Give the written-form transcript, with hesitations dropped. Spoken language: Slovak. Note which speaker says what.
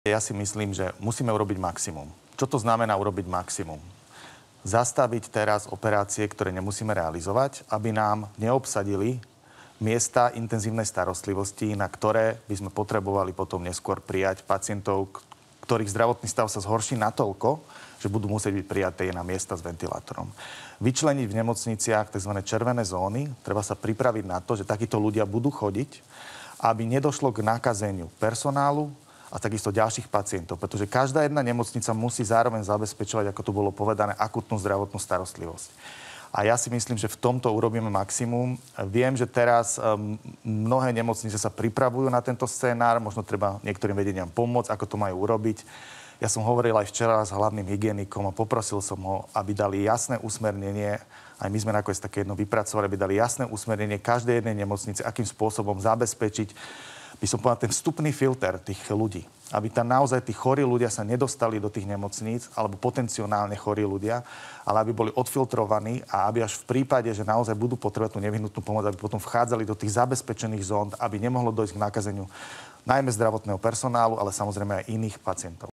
Speaker 1: Ja si myslím, že musíme urobiť maximum. Čo to znamená urobiť maximum? Zastaviť teraz operácie, ktoré nemusíme realizovať, aby nám neobsadili miesta intenzívnej starostlivosti, na ktoré by sme potrebovali potom neskôr prijať pacientov, ktorých zdravotný stav sa zhorší natoľko, že budú musieť byť prijaté na miesta s ventilátorom. Vyčleniť v nemocniciach tzv. Červené zóny, treba sa pripraviť na to, že takíto ľudia budú chodiť, aby nedošlo k nakazeniu personálu a takisto ďalších pacientov, pretože každá jedna nemocnica musí zároveň zabezpečovať, ako tu bolo povedané, akútnu zdravotnú starostlivosť. A ja si myslím, že v tomto urobíme maximum. Viem, že teraz mnohé nemocnice sa pripravujú na tento scénár, možno treba niektorým vedeniam pomôcť, ako to majú urobiť. Ja som hovoril aj včera s hlavným hygienikom a poprosil som ho, aby dali jasné usmernenie, aj my sme nakoniec také jedno vypracovali, aby dali jasné usmernenie každej jednej nemocnice, akým spôsobom zabezpečiť, by som povedal, ten vstupný filter tých ľudí. Aby tam naozaj tí chorí ľudia sa nedostali do tých nemocníc, alebo potenciálne chorí ľudia, ale aby boli odfiltrovaní a aby až v prípade, že naozaj budú potrebovať tú nevyhnutnú pomoc, aby potom vchádzali do tých zabezpečených zón, aby nemohlo dojsť k nakazeniu najmä zdravotného personálu, ale samozrejme aj iných pacientov.